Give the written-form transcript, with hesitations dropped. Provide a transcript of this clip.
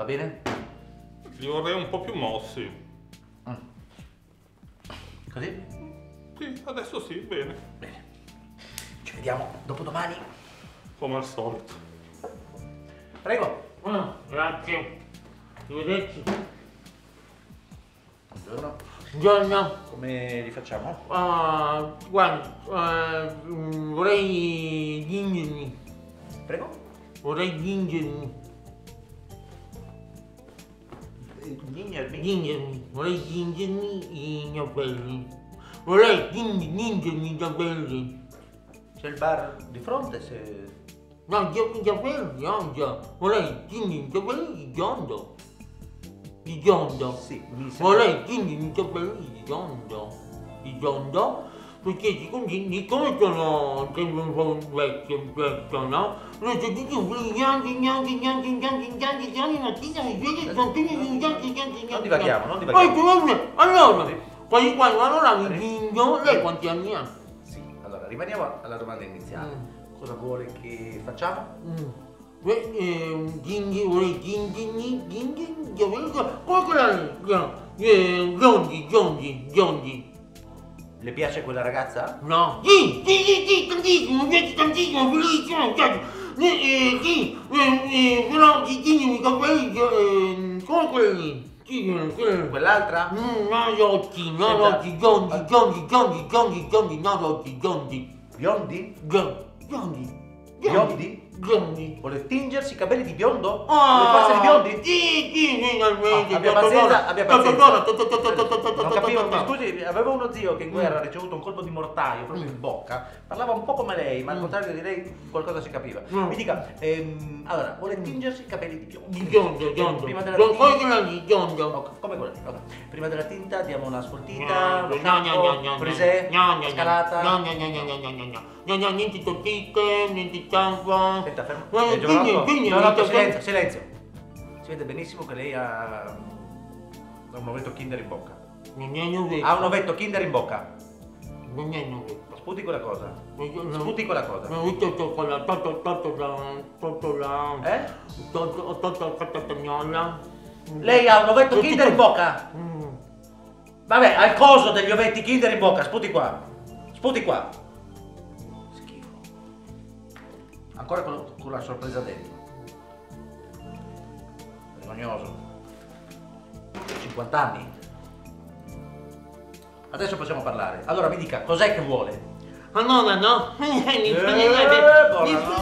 bene? Li vorrei un po' più mossi. Così? Sì, adesso sì, bene. Bene. Ci vediamo dopodomani. Come al solito. Prego. Grazie. Arrivederci. Buongiorno. Buongiorno. Come li facciamo? Guarda, vorrei gingermi. Prego? Vorrei gingermi. Gingermi. Vorrei gingermi i capelli. Vorrei gingermi i capelli. C'è il bar di fronte se... No, i capelli, già. Vorrei gingermi i capelli di biondo. Di biondo. Sì, mi sembra... Vorrei gingermi i capelli di biondo. Di biondo. Perché siccome come sono sempre un po' vecchio, no? Non so tutti bianchi, mattina mi sveglio e sono tutti bianchi. Non divaghiamo, non Poi divaghiamo. allora, allora mi gingo, lei quanti anni ha? Sì, allora rimaniamo alla domanda iniziale. Cosa vuole che facciamo? Vorrei gingermi, come quella lì, Giondi. Le piace quella ragazza? No. Sì, tantissimo, mi piace tantissimo, bellissimo, però ti tieni i capelli, come quelli lì. Quell'altra? No, gli occhi, Giondi. Biondi? Giondi. Vuole tingersi i capelli di biondo? Vuole Ah, farsi di biondi? sì, finalmente. Abbia pazienza, abbia pazienza. Non capivo, mi No. scusi, avevo uno zio che in guerra ha ricevuto un colpo di mortaio proprio in bocca, parlava un po' come lei, ma al contrario di lei qualcosa si capiva. Mi dica, allora, vuole tingersi i capelli di biondo? Giondo. Prima della Come tinta... quella lì, Giondo. Come quella lì, ok. Prima della tinta diamo una sfoltita, No, frisè, scalata. No, niente tocchite, niente ciampa. Aspetta, fermo. Quindi, Giovanotto, silenzio, silenzio. Si vede benissimo che lei ha un ovetto Kinder in bocca. non è nuovetto. Ha un ovetto Kinder in bocca. Non è nuovetto. Sputi quella cosa. Sputi quella cosa. Non ho visto quella totto la cagnola. Lei ha un ovetto Kinder in bocca. Vabbè, ha il coso degli ovetti Kinder in bocca. Sputi qua. Sputi qua. Schifo. Ancora con la sorpresa dentro. Vergognoso. 50 anni. Adesso possiamo parlare. Allora mi dica, cos'è che vuole? Allora, no? Mi